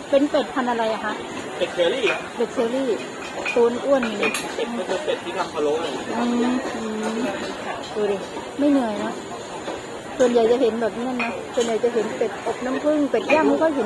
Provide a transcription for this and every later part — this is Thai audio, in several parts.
เป็นเป็ดพันธุ์อะไรอะคะเป็ดเชอรี่ครับเป็ดเชอรี่ตัวอ้วนเป็ดมันเป็นเป็ดที่ทำพะโล้เลยดูดิไม่เหนื่อยนะส่วนใหญ่จะเห็นแบบนั้นนะส่วนใหญ่จะเห็นเป็ดอบน้ำผึ้งเป็ดย่างไม่ค่อยเห็น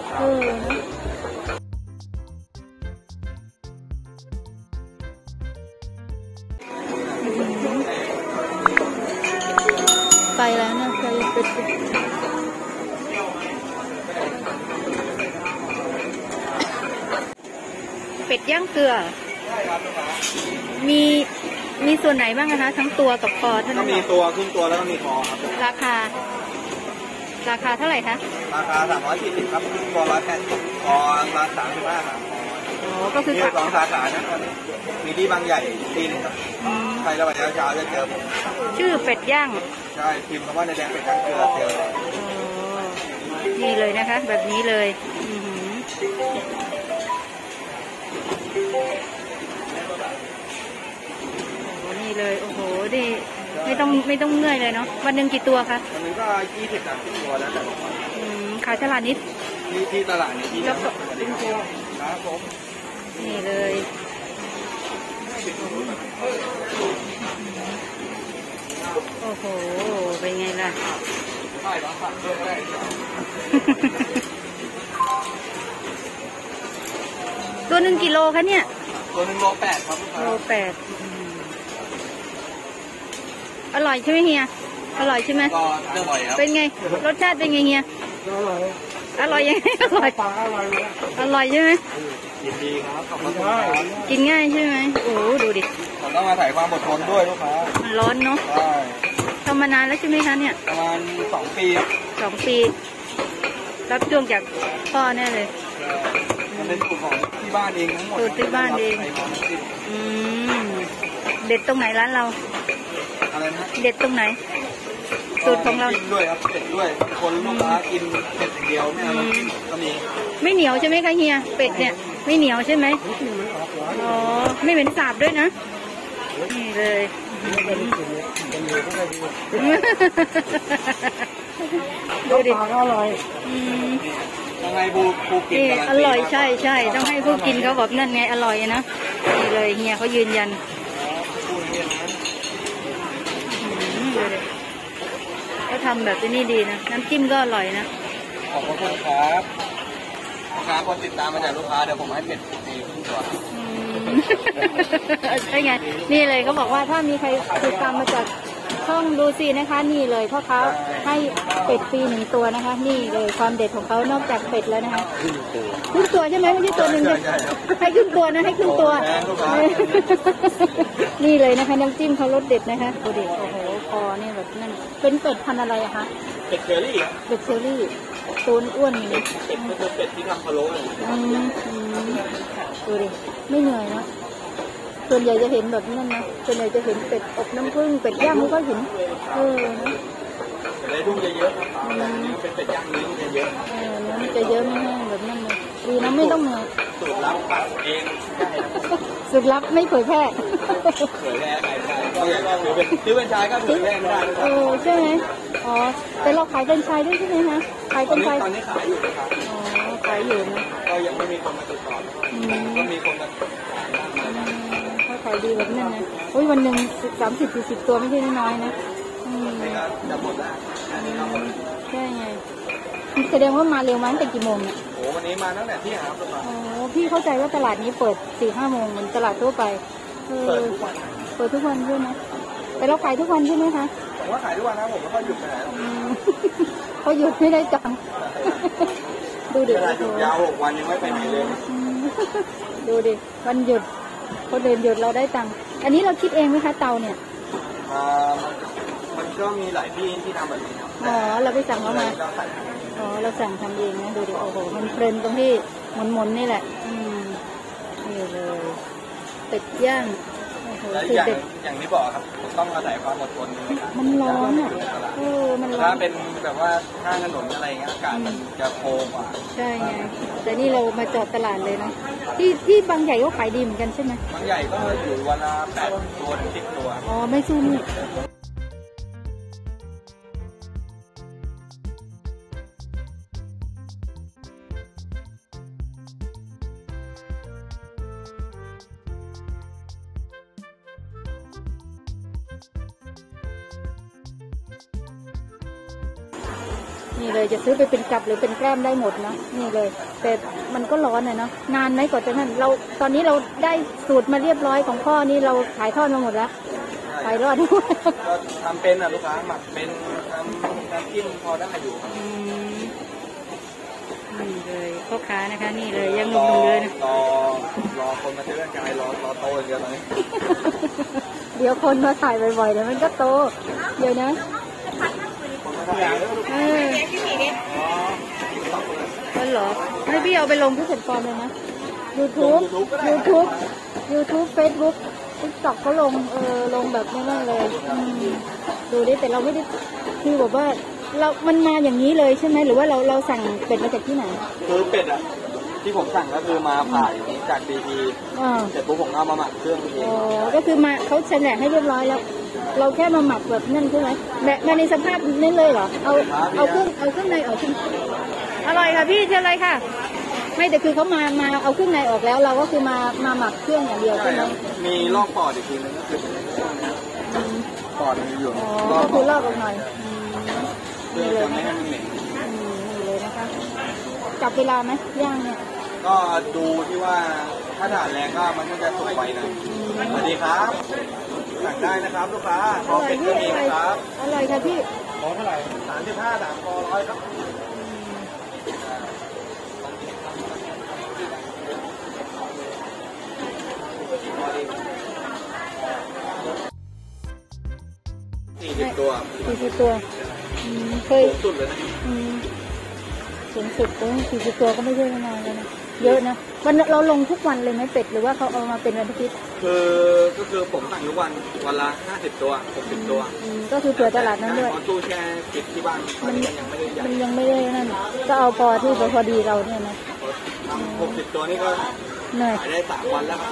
ไปแล้วนะไปเป็ดย่างเกลือมีส่วนไหนบ้างนะคะทั้งตัวกับคอเท่านั้นก็มีตัวครึ่งตัวแล้วก็มีคอครับราคาเท่าไหร่คะราคา340ครับครึ่งตัว180คอละ35ครับก็คือมี2 สาขานะครับมีที่บางใหญ่ที่นึงครับใครระหว่างเช้าจะเจอผมชื่อเป็ดย่างใช่พิมพ์คำว่าในแดงเป็ดย่างเกลือเจอนี่เลยนะคะแบบนี้เลยนี่เลยโอ้โหดิไม่ต้องเมื่อยเลยเนาะวันหนึ่งกี่ตัวคะวันนึงก็20-30ตัวแล้วแต่ขายตลาดนิดที่ตลาดนี้ที่แล้วก็ครับผมนี่เลยโอ้โหเป็นไงล่ะตัวหนึ่งกิโลคะเนี่ยตัว1 โล 8ครับโล 8อร่อยใช่ไหมเฮียอร่อยใช่ไหมก็อร่อยครับเป็นไงรสชาติเป็นไงเฮียอร่อยยังไงอร่อยใช่ไหมยินดีครับขอบคุณครับกินง่ายใช่ไหมโอ้ดูดิผมต้องอาศัยความอดทนด้วยลูกค้ามันร้อนเนาะใช่ทำมานานแล้วใช่ไหมคะเนี่ยประมาณ2 ปี 2 ปีรับช่วงจากพ่อแน่เลยมันเป็นสูตรของที่บ้านเองทั้งหมดสูตรที่บ้านเองเด็ดตรงไหนร้านเราอะไรนะเด็ดตรงไหนสูตรของเราด้วยครับเป็ดด้วยคนลูกค้ากินเป็ดอย่างเดียวไม่เอาก็มีไม่เหนียวใช่ไหมคะเฮียเป็ดเนี่ยไม่เหนียวใช่ไหมอ๋อไม่เหม็นสาบด้วยนะนี่เลยดูดิอร่อยต้องให้ผู้กินอร่อยใช่ต้องให้ผู้กินเขาแบบนั่นไงอร่อยนะนี่เลยเฮียเขายืนยันเขาทำแบบนี้ดีนะน้ำจิ้มก็อร่อยนะขอบคุณครับลูกค้าคนติดตามมาจากลูกค้าเดี๋ยวผมให้เป็ดฟรีครึ่งตัวใช่ไงนี่เลยเขาบอกว่าถ้ามีใครติดตามมาจากช่องดูซีนะคะนี่เลยพ่อค้าให้เป็ดฟรี1 ตัวนะคะนี่เลยความเด็ดของเขานอกจากเป็ดแล้วนะคะครึ่งตัวใช่ไหมไม่ใช่ตัวหนึ่งให้ครึ่งตัวนะให้ครึ่งตัวนี่เลยนะคะน้ำจิ้มเขารสเด็ดนะคะดูดิโอ้โหคอนี่แบบนั่นเป็นเป็ดพันธุ์อะไรอะคะเป็ดเชอรี่เป็ดเชอรี่ตัวอ้วนเป็ดมันเป็นเป็ดที่ทำพะโล้เลยดูดิไม่เหนื่อยนะส่วนใหญ่จะเห็นแบบนั้นนะส่วนใหญ่จะเห็นเป็ดอบน้ำผึ้งเป็ดย่างไม่ค่อยเห็นได้ลูกเยอะเป็นเป็ดย่างนี้ลูกเยอะมันจะเยอะไม่แห้งแบบนั้นเลยดีนะไม่ต้องเหนื่อยสูตรลับปัดเองสูตรลับไม่เผยแพร่ก็อย่างซื้อเป็นชายก็เผยแพร่ไม่ได้ใช่ไหมอ๋อแต่เราขายเป็นชายด้วยใช่ไหมคะขายเป็นชายตอนนี้ขายอยู่ครับขายอยู่นะก็ยังไม่มีคนมาติดต่อก็มีคนมาเขาขายดีแบบนั้นนะโอ้ยวันหนึ่ง30-40 ตัวไม่ใช่น้อยนะจะหมดแล้วใช่ไงแสดงว่ามาเร็วมั้งแต่กี่โมงเนี่ยโอ้วันนี้มาตั้งแต่เที่ยงครับพี่เข้าใจว่าตลาดนี้เปิด 4-5 โมงเหมือนตลาดทั่วไปเปิดทุกวันใช่ไหมแต่เราขายทุกวันใช่ไหมคะผมว่าขายทุกวันนะผมไม่ค่อยหยุดไปไหนเขาหยุดไม่ได้จังดูดิยาว6 วันยังไม่ไปไหนเลยดูดิวันหยุดคนเดินหยุดเราได้ตังค์อันนี้เราคิดเองไหมคะเตาเนี่ยมันก็มีหลายที่ทำแบบนี้ครับเราไปสั่งเขามาเราสั่งทำเองนะดูดิโอ้โหมันเพลินตรงที่หมุนนี่แหละนี่เลยเป็ดย่างอย่างที่บอกครับต้องอาศัยความอดทนมันร้อนอ่ะมันร้อนถ้าเป็นแบบว่าข้างถนนอะไรเงี้ยอากาศมันจะโคกว่าใช่ไงแต่นี่เรามาจอดตลาดเลยนะที่บางใหญ่ก็ขายดีเหมือนกันใช่ไหมบางใหญ่ก็อยู่วันละ8 ตัวถึง 10 ตัวไม่สู้นี่นี่เลยจะซื้อไปเป็นกับหรือเป็นแกล้มได้หมดนะนี่เลยแต่มันก็ร้อนเนาะนานไหมกว่าจะนั่นเราตอนนี้เราได้สูตรมาเรียบร้อยของพ่อนี่เราขายทอดมาหมดแล้วขายรอดก็ทำเป็นลูกค้าหมักเป็นทำกินพอได้อยู่นี่เลยพ่อค้านะคะนี่เลยยังหนุ่มๆเลยนะรอคนมาซื้อร่างกายรอโตอย่างเดียวตอนนี้เดี๋ยวคนมาถ่ายบ่อยๆเดี๋ยวมันก็โตเดี๋ยวนะก็เหรอให้พี่เอาไปลงที่แพลตฟอร์มเลยนะ YouTube Facebook TikTok เขาลงแบบนี้เลยดูดิแต่เราไม่ได้คือแบบว่ามันมาอย่างนี้เลยใช่ไหมหรือว่าเราสั่งเป็ดมาจากที่ไหนคือเป็ดที่ผมสั่งก็คือมาผ่าอย่างนี้จาก BP เสร็จปุ๊บผมเอามาหมักเครื่องเองก็คือมาเขาแฉลงให้เรียบร้อยแล้วเราแค่มาหมักแบบนั่นใช่ไหมแบบมาในสภาพนั่นเลยเหรอเอาเครื่องในออกอร่อยค่ะพี่เชิญเลยค่ะไม่แต่คือเขามาเอาเครื่องในออกแล้วเราก็คือมาหมักเครื่องอย่างเดียวใช่ไหมมีลอกปอดอีกทีนึงก็คือปอดมันอยู่ก็คือลอกออกหน่อยนี่เลยไม่ให้มันเหม็นนี่เลยนะคะจับเวลาไหมย่างเนี่ยก็ดูที่ว่าถ้าถ่านแรงก็มันก็จะสุกไวนะสวัสดีครับสั่งได้นะครับลูกค้าขอเป็ดก็มีนะครับอร่อยค่ะพี่ขอเท่าไหร่35 3คอ100ครับ40 ตัวเคยสุดเลยนะสูงสุดก็40 ตัวก็ไม่เยอะนานเลยนะเยอะนะวันเราลงทุกวันเลยไหมเป็ดหรือว่าเขาเอามาเป็นวันอาทิตย์ก็คือผมสั่งทุกวันละ50 ตัว60 ตัวก็คือเผื่อตลาดนั้นด้วยตู้แช่ปิดที่บ้านมันยังไม่ได้นั่นก็เอาพอที่พอดีเราเนี่ยนะ 60 ตัวนี่ก็เหนื่อยได้3 วันแล้ว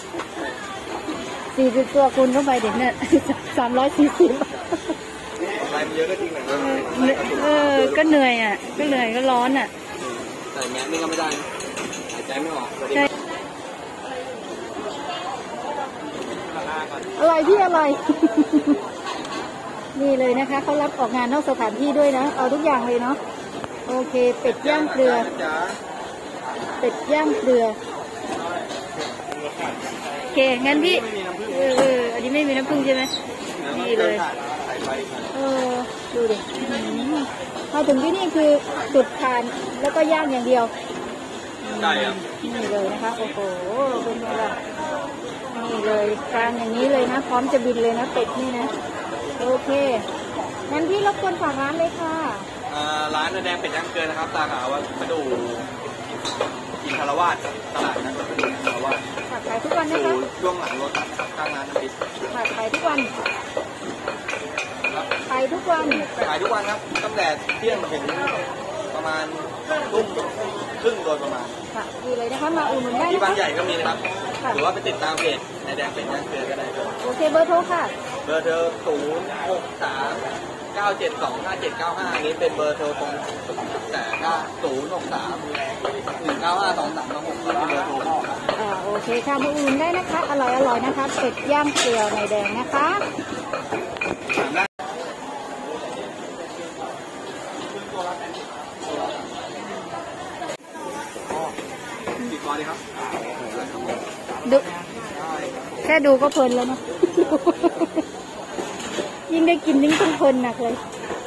40 ตัวคูณเข้าไปเด็กเนี่ย340 อะไรมันเยอะก็จริงนะก็เหนื่อยก็ร้อนใส่แมสนี่ก็ไม่ได้หายใจไม่ออกอร่อยพี่อร่อยนี่เลยนะคะเขารับออกงานนอกสถานที่ด้วยนะเอาทุกอย่างเลยเนาะโอเคเป็ดย่างเกลือโอเคงั้นพี่อันนี้ไม่มีน้ำผึ้งใช่ไหมนี่เลยดูดิพอถึงที่นี่คือจุดทานแล้วก็ย่างอย่างเดียวใช่ครับนี่เลยนะคะโอ้โหเป็นไงล่ะนี่เลยกลางอย่างนี้เลยนะพร้อมจะบินเลยนะเป็ดนี่นะโอเคงั้นพี่รบกวนฝากร้านเลยค่ะร้านแดงเป็ดย่างเกลือนะครับตาขาวว่ามาดูอินทรวาสตลาดนั้นอินทรวาสขายทุกวันนะคะช่วงหลังรถข้างร้านน้ำพริกขายทุกวันขายทุกวันครับตั้งแต่เที่ยงถึงประมาณทุ่มครึ่งโดยประมาณค่ะดีเลยนะคะมาอุ่นได้ที่บางใหญ่ก็มีนะครับหรือว่าไปติดตามเพจในแดงเป็ดย่างเกลือก็ได้โอเคเบอร์โทรค่ะเบอร์โทร063 972 5795อันนี้เป็นเบอร์โทรตรงแต่ถ้า063 195 2326ก็เป็นเบอร์โทรโอเคค่ะมาอุ่นได้นะคะอร่อยนะคะเป็ดย่างเกลือในแดงนะคะแค่ดูก็เพลินแล้วเนาะยิ่งได้กินยิ่งเพลินหนักเลย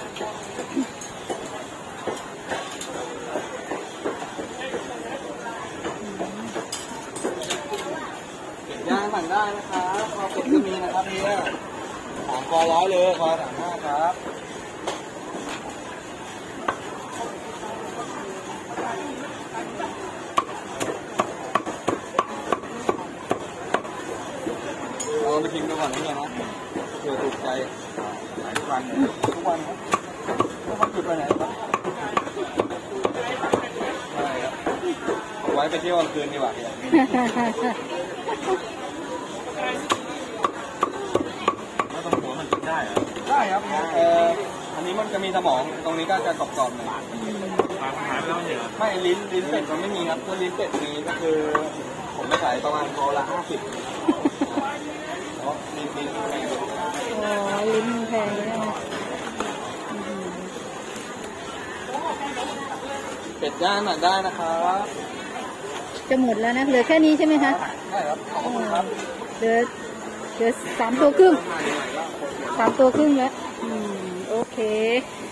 ย่างสั่งได้นะครับขอเป็ดก็มีนะครับเนี่ย3 คอ100เลยคอ35ครับลองไปชิมดูก่อนนี่นะเผื่อถูกใจทุกวันครับต้องมาจุดไปไหนครับใช่ครับไว้ไปเที่ยวกลางคืนดีกว่าแล้วตรงหัวมันกินได้เหรอได้ครับอันนี้มันจะมีสมองตรงนี้ก็จะกรอบๆหน่อยไม่ลิ้นเป็ดมันไม่มีครับถ้าลิ้นเป็ดมีก็คือผมไปขายประมาณคอละ50 ลิ้นแพงเลยนะเป็ดย่างหน่อยได้นะครับจะหมดแล้วนะเหลือแค่นี้ใช่ไหมคะได้ครับขอบคุณครับเหลือ3 ตัวครึ่ง3 ตัวครึ่งแล้วโอเค